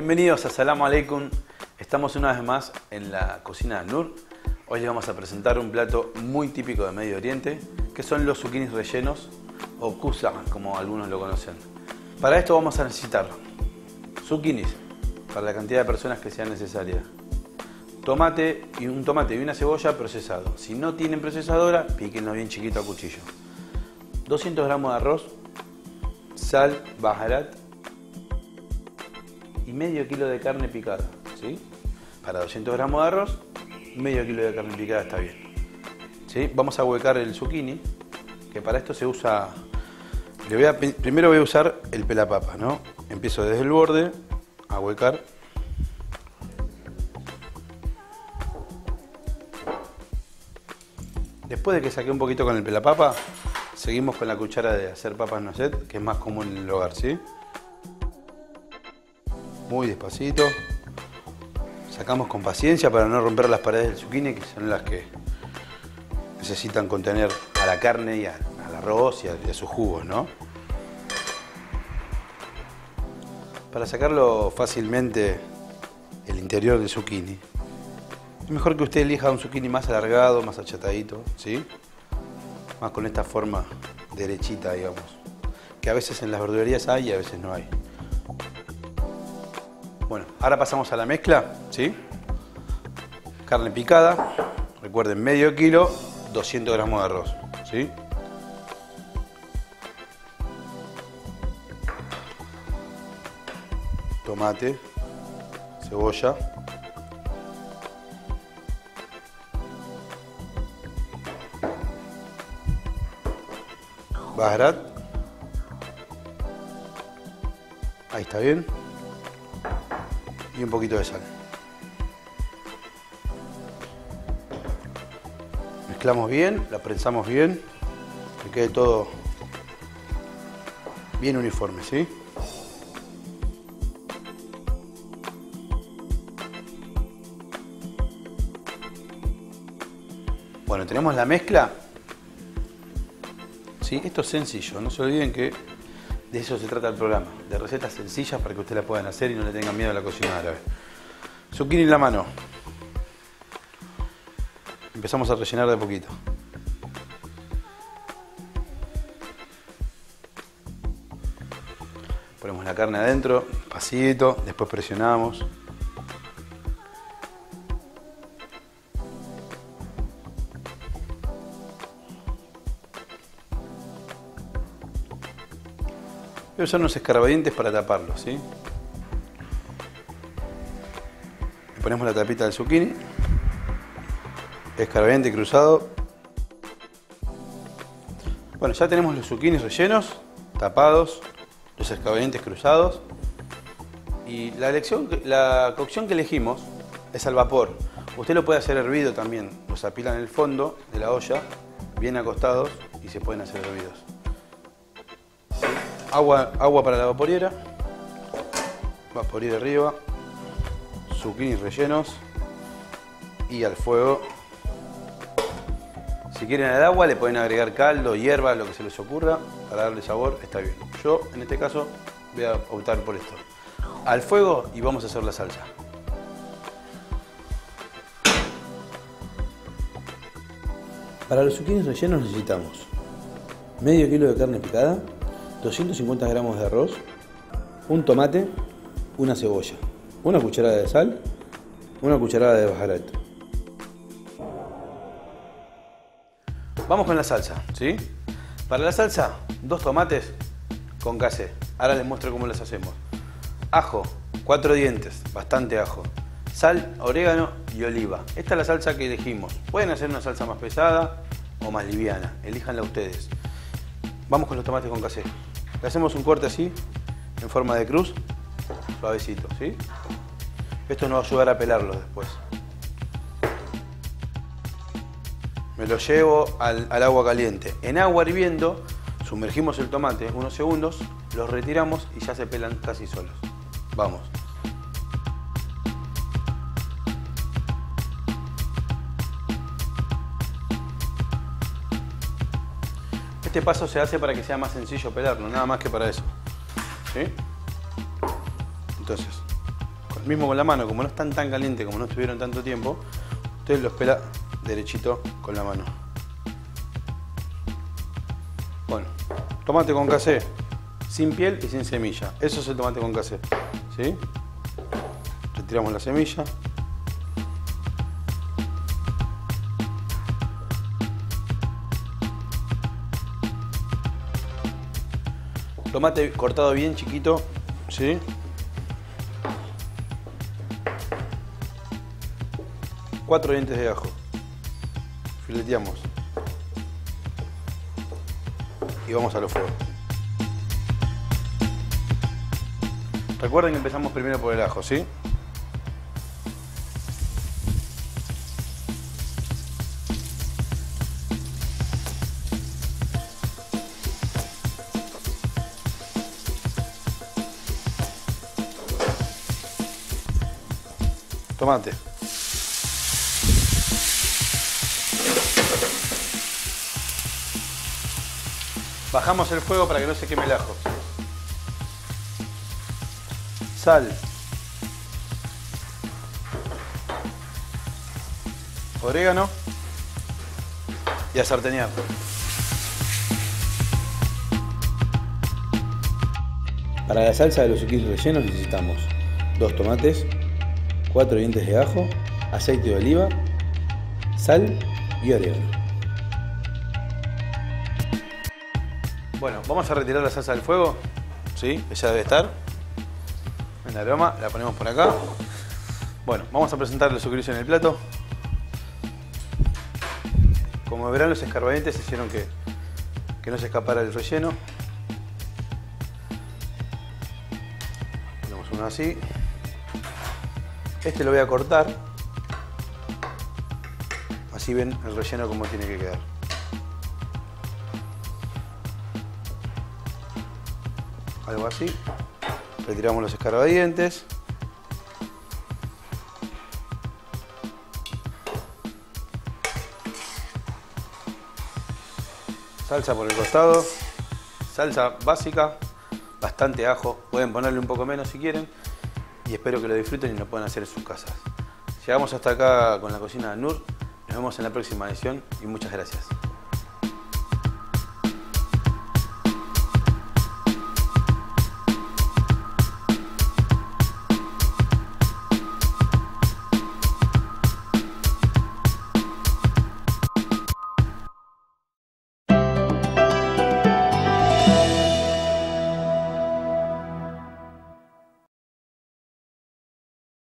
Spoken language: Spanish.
Bienvenidos a Salam Aleikum. Estamos una vez más en la cocina de Nur. Hoy les vamos a presentar un plato muy típico de Medio Oriente, que son los zucchinis rellenos o kusa, como algunos lo conocen. Para esto vamos a necesitar zucchinis para la cantidad de personas que sea necesaria, tomate y una cebolla procesado. Si no tienen procesadora, píquenlo bien chiquito a cuchillo. 200 gramos de arroz, sal, baharat y medio kilo de carne picada, ¿sí? Para 200 gramos de arroz, medio kilo de carne picada está bien, ¿sí? Vamos a huecar el zucchini, que para esto se usa... Primero voy a usar el pelapapa, ¿no? Empiezo desde el borde a huecar. Después de que saqué un poquito con el pelapapa, seguimos con la cuchara de hacer papas noisette, que es más común en el hogar, ¿sí? Muy despacito. Sacamos con paciencia para no romper las paredes del zucchini, que son las que necesitan contener a la carne y al arroz y a sus jugos, ¿no? Para sacarlo fácilmente el interior del zucchini, es mejor que usted elija un zucchini más alargado, más achatadito, ¿sí? Más con esta forma derechita, digamos, que a veces en las verdulerías hay y a veces no hay. Bueno, ahora pasamos a la mezcla, ¿sí? Carne picada, recuerden, medio kilo, 200 gramos de arroz, ¿sí? Tomate, cebolla, baharat, ahí está bien, y un poquito de sal. Mezclamos bien, la prensamos bien, que quede todo bien uniforme, ¿sí? Bueno, tenemos la mezcla. Sí, esto es sencillo, no se olviden que de eso se trata el programa, de recetas sencillas para que ustedes la puedan hacer y no le tengan miedo a la cocina árabe. Zucchini en la mano. Empezamos a rellenar de a poquito. Ponemos la carne adentro, pasito, después presionamos. Voy a usar unos escarbadientes para taparlo, ¿sí? Le ponemos la tapita del zucchini, escarbadiente cruzado. Bueno, ya tenemos los zucchinis rellenos, tapados, los escarbadientes cruzados. Y la cocción que elegimos es al vapor. Usted lo puede hacer hervido también. Los apilan en el fondo de la olla, bien acostados, y se pueden hacer hervidos. Agua para la vaporiera, vaporiera arriba, zucchinis rellenos y al fuego. Si quieren el agua le pueden agregar caldo, hierba, lo que se les ocurra para darle sabor, está bien. Yo en este caso voy a optar por esto. Al fuego y vamos a hacer la salsa. Para los zucchinis rellenos necesitamos medio kilo de carne picada, 250 gramos de arroz, un tomate, una cebolla, una cucharada de sal, una cucharada de baharat. Vamos con la salsa, ¿sí? Para la salsa, 2 tomates con casé. Ahora les muestro cómo las hacemos. Ajo, 4 dientes, bastante ajo. Sal, orégano y oliva. Esta es la salsa que elegimos. Pueden hacer una salsa más pesada o más liviana, elíjanla ustedes. Vamos con los tomates con casé. Le hacemos un corte así, en forma de cruz, suavecito, ¿sí? Esto nos va a ayudar a pelarlos después. Me lo llevo al agua caliente. En agua hirviendo, sumergimos el tomate unos segundos, los retiramos y ya se pelan casi solos. Vamos. Este paso se hace para que sea más sencillo pelarlo, nada más que para eso. ¿Sí? Entonces, mismo con la mano, como no están tan calientes, como no estuvieron tanto tiempo, usted los pela derechito con la mano. Bueno, tomate con casé, sin piel y sin semilla. Eso es el tomate con casé, ¿sí? Retiramos la semilla. Tomate cortado bien chiquito, ¿sí? Cuatro dientes de ajo. Fileteamos. Y vamos a los fuegos. Recuerden que empezamos primero por el ajo, ¿sí? Tomate. Bajamos el fuego para que no se queme el ajo. Sal. Orégano. Y a sartenear. Para la salsa de los zucchinis rellenos necesitamos 2 tomates, 4 dientes de ajo, aceite de oliva, sal y orégano. Bueno, vamos a retirar la salsa del fuego, ¿sí? Ella debe estar en el aroma, la ponemos por acá. Bueno, vamos a presentar los zucchinis en el plato. Como verán, los escarbadientes hicieron que no se escapara el relleno. Ponemos uno así. Este lo voy a cortar, así ven el relleno como tiene que quedar. Algo así. Retiramos los escarbadientes. Salsa por el costado. Salsa básica, bastante ajo. Pueden ponerle un poco menos si quieren. Y espero que lo disfruten y lo puedan hacer en sus casas. Llegamos hasta acá con la cocina de Nur. Nos vemos en la próxima edición y muchas gracias.